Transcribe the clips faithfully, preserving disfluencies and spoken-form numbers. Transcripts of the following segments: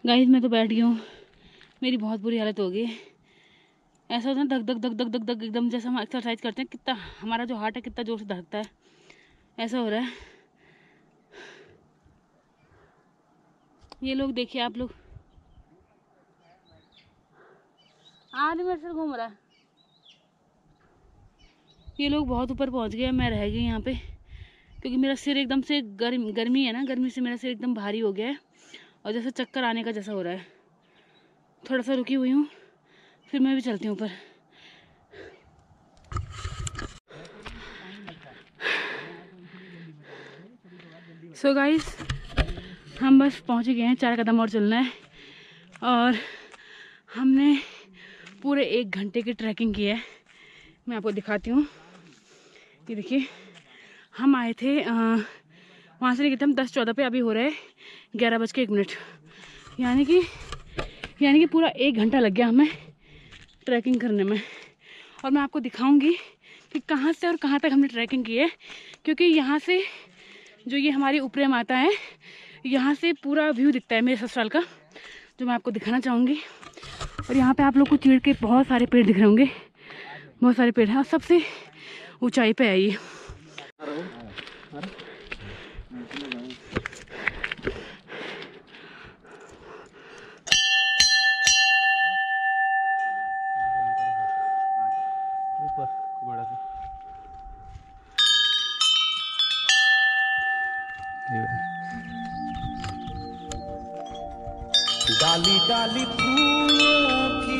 Guys मैं तो बैठ गई हूँ, मेरी बहुत बुरी हालत हो गई। ऐसा होता है धक धक धक धक धक धक एकदम, जैसे हम एक्सरसाइज करते हैं कितना हमारा जो हार्ट है कितना जोर से धड़कता है, ऐसा हो रहा है। ये लोग देखिए, आप लोग आज मेरे से घूम रहा है। ये लोग बहुत ऊपर पहुंच गए, मैं रह गई यहाँ पे क्योंकि मेरा सिर एकदम से गर्म गर्मी है ना, गर्मी से मेरा सिर एकदम भारी हो गया है और जैसे चक्कर आने का जैसा हो रहा है। थोड़ा सा रुकी हुई हूँ, फिर मैं भी चलती हूँ ऊपर। सो गाइस हम बस पहुँच गए हैं, चार कदम और चलना है और हमने पूरे एक घंटे की ट्रैकिंग की है। मैं आपको दिखाती हूँ, ये देखिए हम आए थे वहाँ से निकले थे हम दस चौदह पे, अभी हो रहे ग्यारह बज के एक मिनट, यानी कि यानी कि पूरा एक घंटा लग गया हमें ट्रैकिंग करने में। और मैं आपको दिखाऊंगी कि कहाँ से और कहाँ तक हमने ट्रैकिंग की है, क्योंकि यहाँ से जो ये हमारी ऊपरी माता है, यहाँ से पूरा व्यू दिखता है मेरे ससुराल का, जो मैं आपको दिखाना चाहूँगी। और यहाँ पे आप लोग को चीड़ के बहुत सारे पेड़ दिख रहे होंगे, बहुत सारे पेड़ हैं और सबसे ऊंचाई पे है ये। डाली डाली फूलों की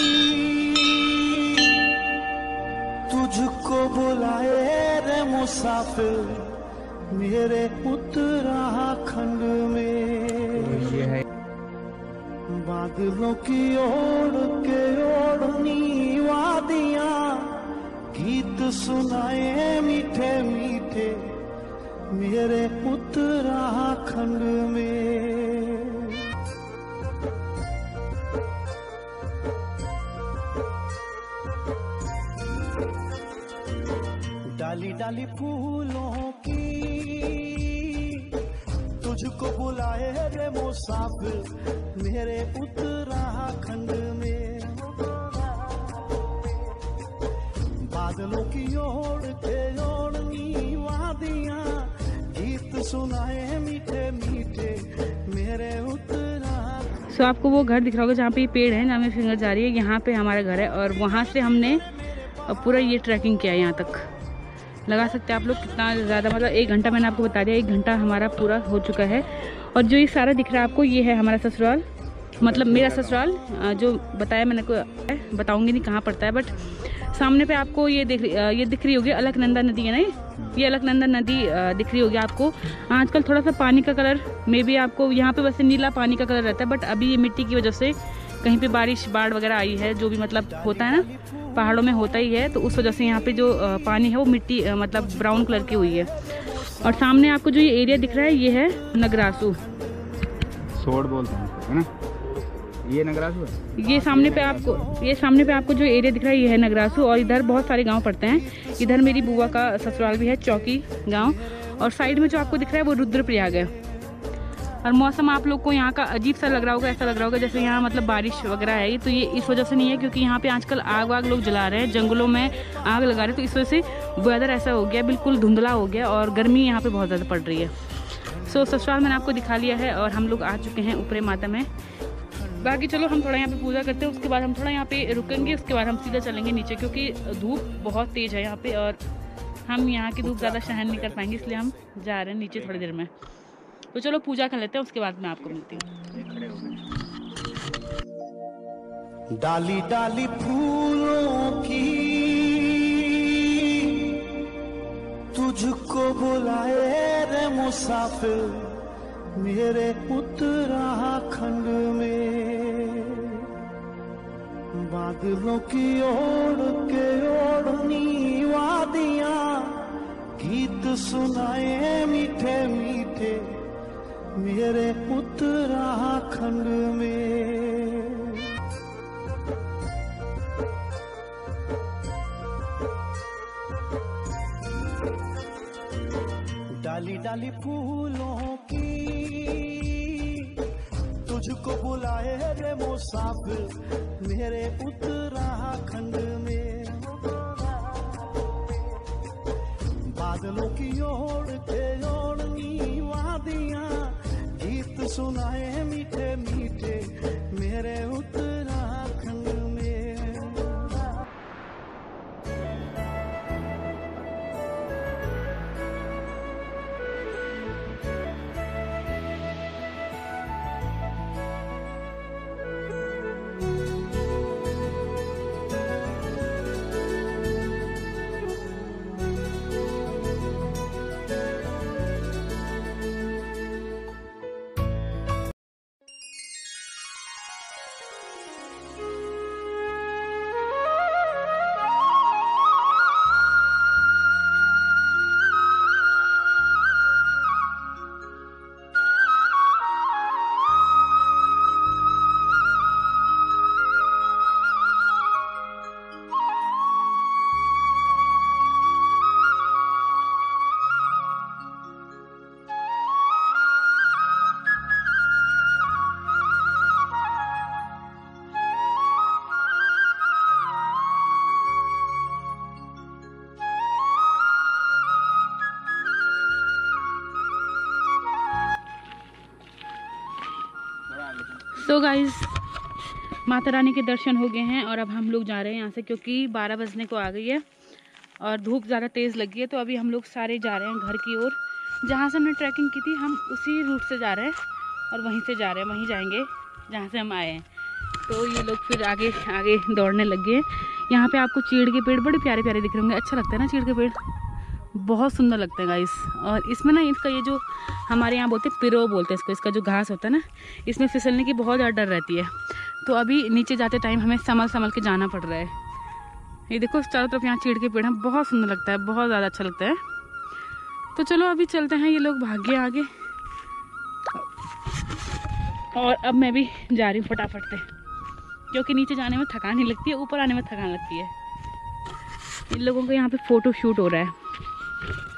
तुझको बुलाए रे मुसाफिर मेरे उत्तराखंड में। ये है बादलों की ओढ़ के ओढ़नी वादियां, गीत सुनाए मीठे मीठे मेरे उत्तराखंड में। डाली डाली फूलों की तुझको बुलाए रे मुसाफिर मेरे उत्तराखंड में। बादलों की ओढ़ के ओढ़नी वादियां, गीत सुनाए मीठे मीठे मेरे उत्तराखंड। सो आपको वो घर दिख रहा होगा जहाँ पे ये पेड़ है, जहाँ में फिंगर जा रही है, यहाँ पे हमारा घर है और वहाँ से हमने पूरा ये ट्रैकिंग किया। यहाँ तक लगा सकते हैं आप लोग कितना ज़्यादा, मतलब एक घंटा मैंने आपको बता दिया, एक घंटा हमारा पूरा हो चुका है। और जो ये सारा दिख रहा है आपको, ये है हमारा ससुराल, मतलब मेरा ससुराल, जो बताया मैंने को बताऊंगी नहीं कहाँ पड़ता है, बट सामने पे आपको ये दिख ये दिख रही होगी अलकनंदा नदी है ना, ये अलकनंदा नदी दिख रही होगी आपको। आजकल थोड़ा सा पानी का कलर मे बी आपको यहाँ पे वैसे नीला पानी का कलर रहता है, बट अभी ये मिट्टी की वजह से कहीं पे बारिश बाढ़ वगैरह आई है, जो भी मतलब होता है ना पहाड़ों में होता ही है, तो उस वजह से यहाँ पे जो पानी है वो मिट्टी मतलब ब्राउन कलर की हुई है। और सामने आपको जो ये एरिया दिख रहा है ये है नगरासू, सोड़ बोलते हैं है ना, ये नगरासू है। ये सामने पे आपको ये सामने पे आपको जो एरिया दिख रहा है ये है नगरासू। और इधर बहुत सारे गांव पड़ते हैं, इधर मेरी बुआ का ससुराल भी है, चौकी गाँव। और साइड में जो आपको दिख रहा है वो रुद्रप्रयाग है। और मौसम आप लोग को यहाँ का अजीब सा लग रहा होगा, ऐसा लग रहा होगा जैसे यहाँ मतलब बारिश वगैरह है, तो ये इस वजह से नहीं है क्योंकि यहाँ पे आजकल आग वाग लोग जला रहे हैं, जंगलों में आग लगा रहे हैं, तो इस वजह से वेदर ऐसा हो गया, बिल्कुल धुंधला हो गया और गर्मी यहाँ पे बहुत ज़्यादा पड़ रही है। सो ससुराल मैंने आपको दिखा लिया है और हम लोग आ चुके हैं ऊपरी माता में। बाकी चलो हम थोड़ा यहाँ पे पूजा करते हैं, उसके बाद हम थोड़ा यहाँ पे रुकेंगे, उसके बाद हम सीधा चलेंगे नीचे, क्योंकि धूप बहुत तेज़ है यहाँ पे और हम यहाँ की धूप ज़्यादा सहन नहीं कर पाएंगे, इसलिए हम जा रहे हैं नीचे थोड़ी देर में। तो चलो पूजा कर लेते हैं, उसके बाद मैं आपको मिलती हूँ। डाली डाली फूलों की तुझको बुलाए रे मुसाफिर मेरे उत्तराखंड में। बादलों की ओढ़ के ओढ़नी वादियां, गीत सुनाए मीठे मीठे मेरे उत्तराखंड में। डाली डाली फूलों की मुझको बुलाए रे मुसाफिर मेरे उत्तराखंड में। बादलों की ओर के ओढ़नी वादियां गीत सुनाए मीठे मीठे मेरे उत्तराखंड में। सो गाइस, माता रानी के दर्शन हो गए हैं और अब हम लोग जा रहे हैं यहाँ से, क्योंकि बारह बजने को आ गई है और धूप ज़्यादा तेज़ लगी है। तो अभी हम लोग सारे जा रहे हैं घर की ओर। जहाँ से हमने ट्रैकिंग की थी हम उसी रूट से जा रहे हैं और वहीं से जा रहे हैं, वहीं जाएंगे जहाँ से हम आए हैं। तो ये लोग फिर आगे आगे दौड़ने लग गए। यहाँ पे आपको चीड़ के पेड़ बड़े प्यारे प्यारे दिख रहे होंगे। अच्छा लगता है ना चीड़ के पेड़, बहुत सुंदर लगता है गाइस। और इसमें ना इसका ये जो हमारे यहाँ बोलते हैं पिरो बोलते हैं इसको, इसका जो घास होता है ना, इसमें फिसलने की बहुत ज़्यादा डर रहती है। तो अभी नीचे जाते टाइम हमें संभल संभल के जाना पड़ रहा है। ये देखो चारों तरफ यहाँ चीड़ के पेड़ हैं, बहुत सुंदर लगता है, बहुत ज़्यादा अच्छा लगता है। तो चलो अभी चलते हैं, ये लोग भाग गए आगे और अब मैं भी जा रही हूँ फटाफट से, क्योंकि नीचे जाने में थकान नहीं लगती है, ऊपर आने में थकान लगती है। इन लोगों का यहाँ पे फ़ोटो शूट हो रहा है।